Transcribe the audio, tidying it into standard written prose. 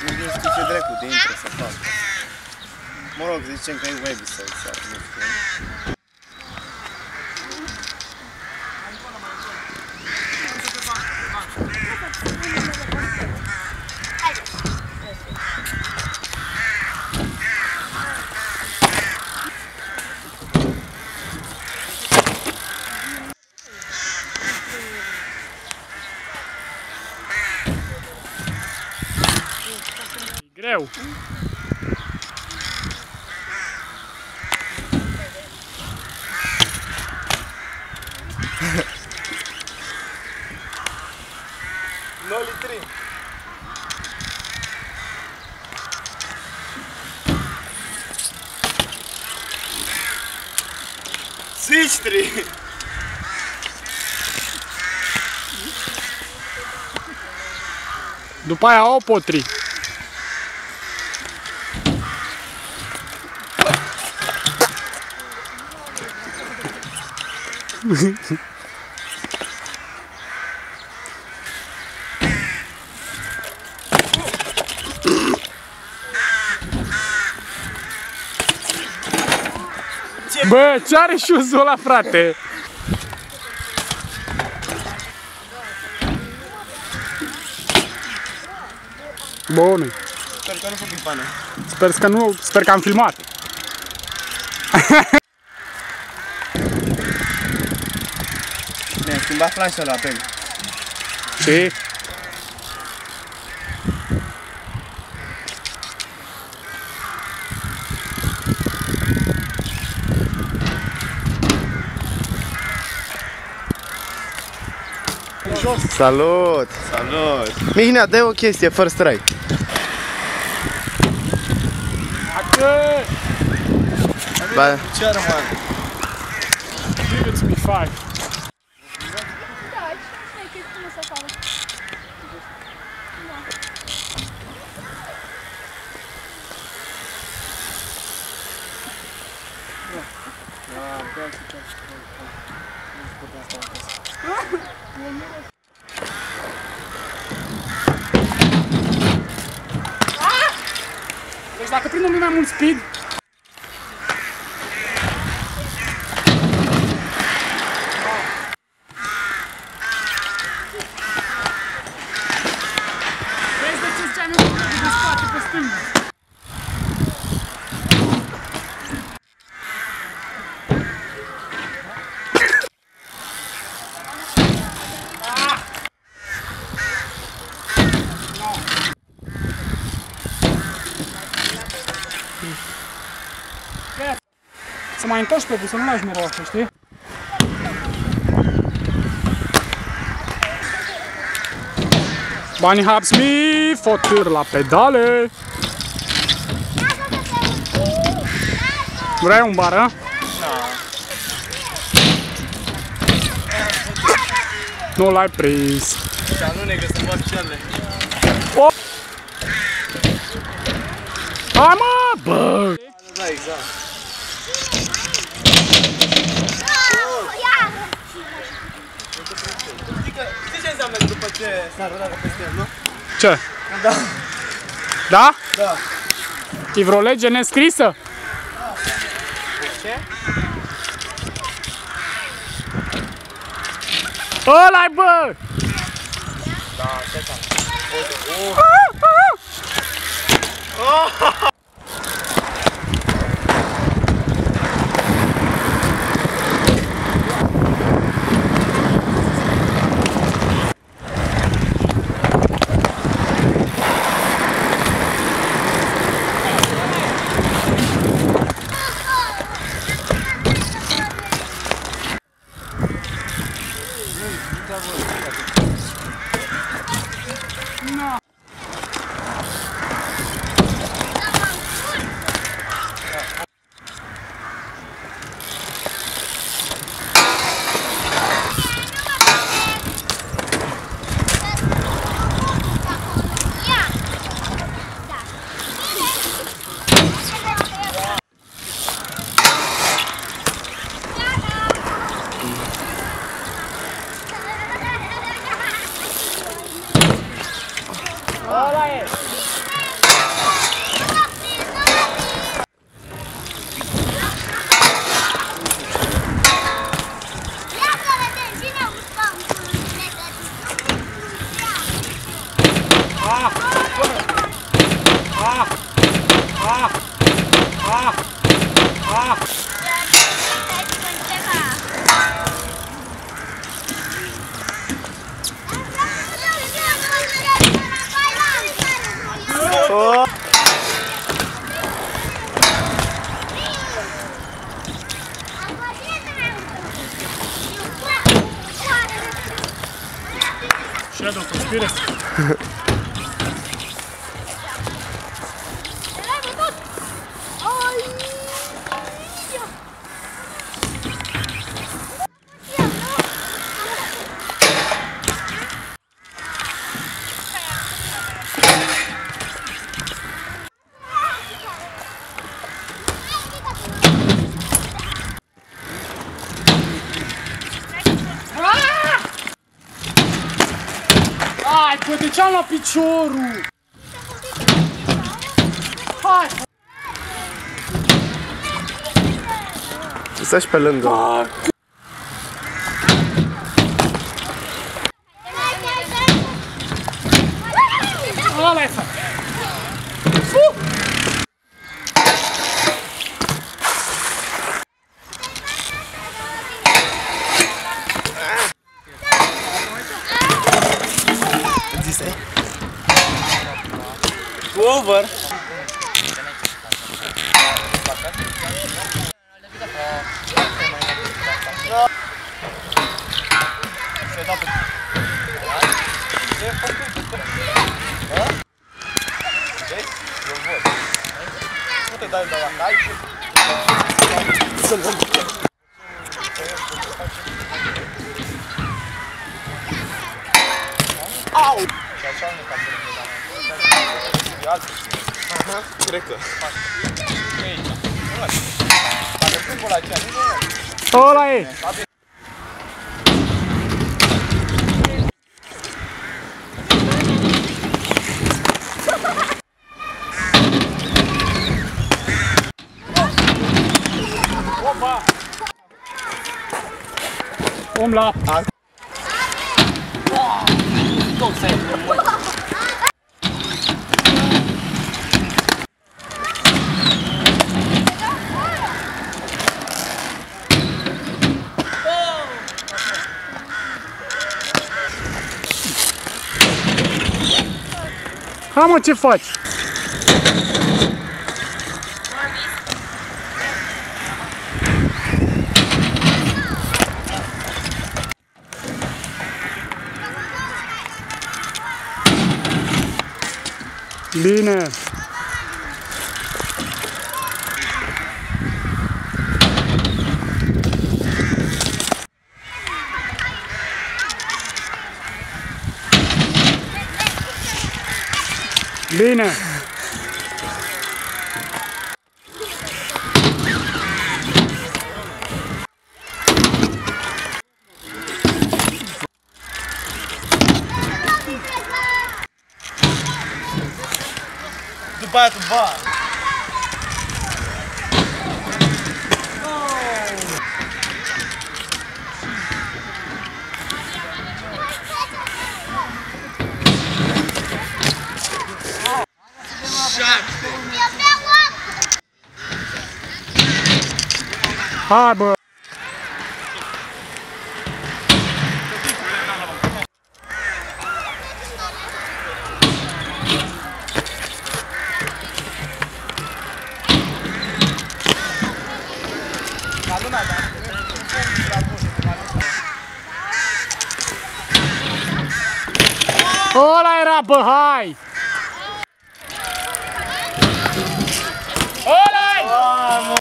Nu știu ce dracu de intră să fac. Mă rog, zicem că e website sau nu știu. Greu. No litri. Sistri. După aia o potri. Bă, ce are șuzul ăla, frate? Bun. Sper că nu fac bipane. Sper că am filmat. Mi-a schimbat flash-ul la Ben. Ce? Salut! Salut! Mihnea, dă o chestie, first strike. Atât! Ba... German. Give it to me 5. Deci dacă prinde mai mult speed, vezi de ce ziceam eu de spate pe stânga. Să mai întorci pe bus, să nu lași mereu așa, știi? Bunny helps me, fotâr la pedale. Vrei un bar, a? Nu l-ai prins. Dar nu ne găsim oficiale. Oh! Hai mă, bă! Da, exact. Știi ce înseamnă după ce s-a rulat peste el, nu? Ce? Da. Da? Da. E vreo lege nescrisă? Ce? Ăla-i, bă! Da, ce s-a? No. Ăla e! Oh. Shadow conspiracy. Hai, păteceam la piciorul! Hai! Stai și pe lângă. Ăla-i fac! Zise? Over! Au! Aha, cred că. Ăla e! Opa! Om la apă! Hai mă, ce faci? Bine! Bine! După aia tu bani! Hai bă! Ăla era, bă, hai! Ăla-i!